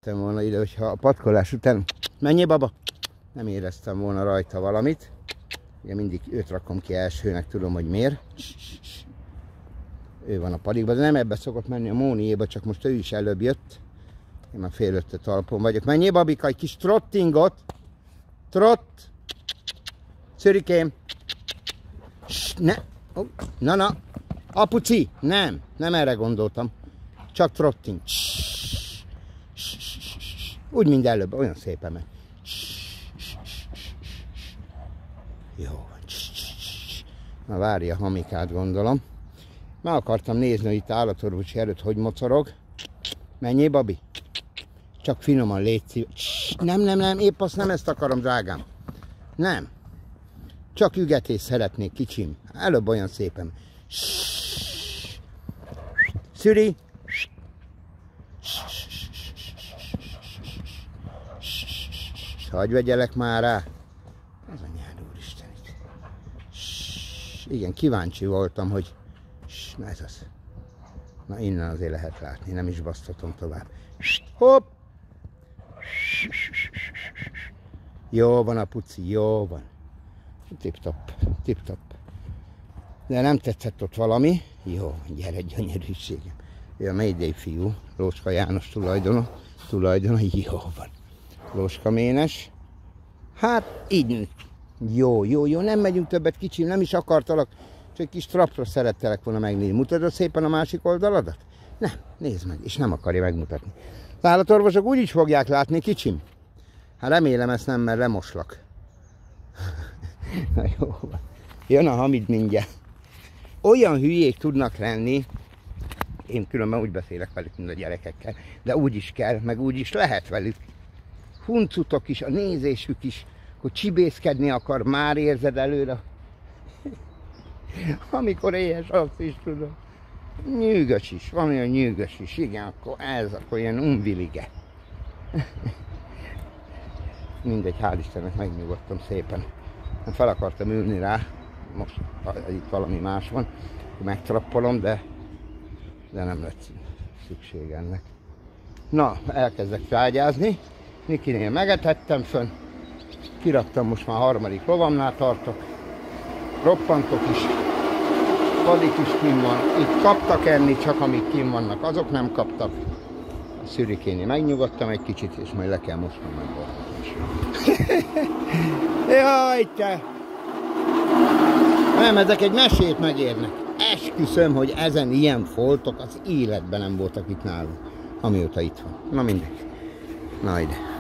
Volna ide, hogyha a patkolás után menjél baba, nem éreztem volna rajta valamit. Ugye mindig őt rakom ki elsőnek, tudom, hogy miért. Ő van a padikban, de nem ebbe szokott menni, a Móniéba, csak most ő is előbb jött. Én már fél ötte talpon vagyok. Menjél babika, egy kis trottingot. Trott. Szürikém. Ne. Na. Apuci. Nem erre gondoltam. Csak trotting. Úgy, mint előbb, olyan szépen megy. Jó. Na várja, hamikát gondolom. Meg akartam nézni, hogy itt állatorvosi előtt hogy mocorog. Menjél, babi. Csak finoman, légy szíves. Nem, épp azt nem ezt akarom, drágám. Nem. Csak ügetést szeretnék, kicsim. Előbb olyan szépen. Szüri. Hagyj vegyelek már rá. Ez a nyár, úristen. Igen, kíváncsi voltam, hogy na ez az. Na innen azért lehet látni, nem is basztatom tovább. Hopp! Jó van a puci, jó van. Tip-top. De nem tetszett ott valami. Jó, gyere, gyönyörűségem. Ő a Mayday fiú, Lócska János tulajdona, jó van. Lócska Ménes. Hát így. Jó, nem megyünk többet, kicsim, nem is akartalak. Csak egy kis trapra szerettelek volna megnézni. Mutatod szépen a másik oldaladat? Nem, nézd meg, és nem akarja megmutatni. Az állatorvosok úgy is fogják látni, kicsim. Hát remélem ezt nem, mert lemoslak. Na jó van. Jön a Hamid mindjárt. Olyan hülyék tudnak lenni, én különben úgy beszélek velük, mint a gyerekekkel, de úgy is kell, meg úgy is lehet velük. Huncutok is, a nézésük is, hogy csibészkedni akar, már érzed előre. Amikor éhes, azt is tudom. Nyűgös is, van olyan nyűgös is, igen, akkor ilyen unvilige. Mindegy, hál' Istennek megnyugodtam szépen. Fel akartam ülni rá, most itt valami más van, megtrappolom, de nem lett szükség ennek. Na, elkezdek trágyázni, Nikinél megetettem fönn, kiraktam, most már harmadik lovamnál tartok, roppantok is, Padik is kim van, itt kaptak enni, csak amíg kim vannak, azok nem kaptak. A Szürikénél megnyugodtam egy kicsit, és majd le kell mosnom meg borkat is. Jaj, te! Nem, ezek egy mesét megérnek. Esküszöm, hogy ezen ilyen foltok az életben nem voltak itt nálunk, amióta itt van. Na mindegy. Na ide.